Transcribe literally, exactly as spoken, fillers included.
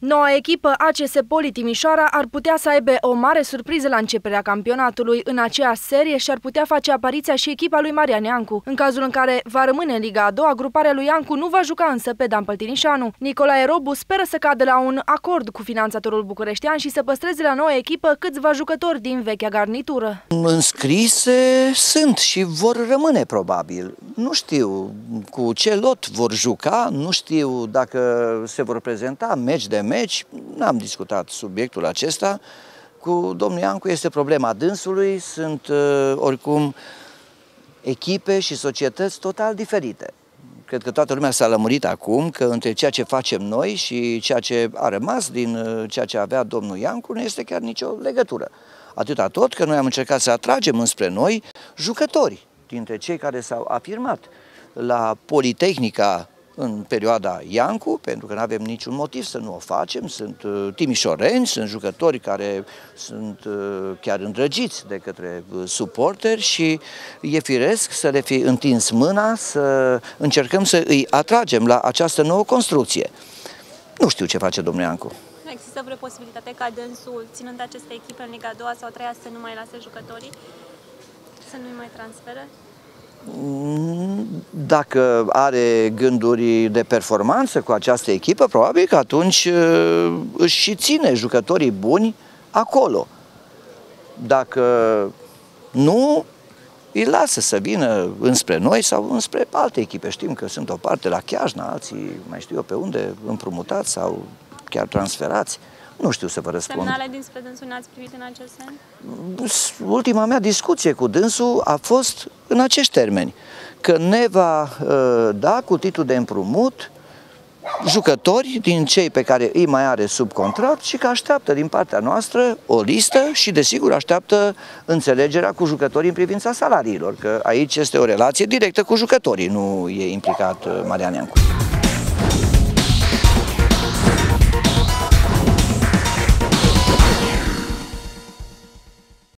Noua echipă A C S Poli Timișoara ar putea să aibă o mare surpriză la începerea campionatului. În aceeași serie și-ar putea face apariția și echipa lui Marian Iancu. În cazul în care va rămâne în Liga a doua, gruparea lui Iancu nu va juca însă pe Dan Păltinișanu. Nicolae Robu speră să cadă la un acord cu finanțatorul bucureștean și să păstreze la noua echipă câțiva jucători din vechea garnitură. Înscrise sunt și vor rămâne probabil. Nu știu cu ce lot vor juca, nu știu dacă se vor prezenta meci de meci. N-am discutat subiectul acesta. Cu domnul Iancu este problema dânsului, sunt oricum echipe și societăți total diferite. Cred că toată lumea s-a lămurit acum că între ceea ce facem noi și ceea ce a rămas din ceea ce avea domnul Iancu nu este chiar nicio legătură. Atâta tot că noi am încercat să atragem înspre noi jucători dintre cei care s-au afirmat la Politehnica în perioada Iancu, pentru că nu avem niciun motiv să nu o facem. Sunt uh, timișoreni, sunt jucători care sunt uh, chiar îndrăgiți de către uh, suporteri și e firesc să le fi întins mâna, să încercăm să îi atragem la această nouă construcție. Nu știu ce face domnul Iancu. Nu există vreo posibilitate ca dânsul, ținând aceste echipe în Liga a doua sau a treia, să nu mai lase jucătorii? Să nu-i mai transfere? Dacă are gânduri de performanță cu această echipă, probabil că atunci își și ține jucătorii buni acolo. Dacă nu, îi lasă să vină înspre noi sau înspre alte echipe. Știm că sunt o parte la Chiajna, alții mai știu eu pe unde, împrumutați sau chiar transferați. Nu știu să vă răspund. Semnale dinspre dânsul ne-ați privit în acest sens? Ultima mea discuție cu dânsul a fost în acești termeni, că ne va uh, da cu titlul de împrumut jucători din cei pe care îi mai are sub contract și că așteaptă din partea noastră o listă și desigur așteaptă înțelegerea cu jucătorii în privința salariilor, că aici este o relație directă cu jucătorii, nu e implicat uh, Marian Iancu.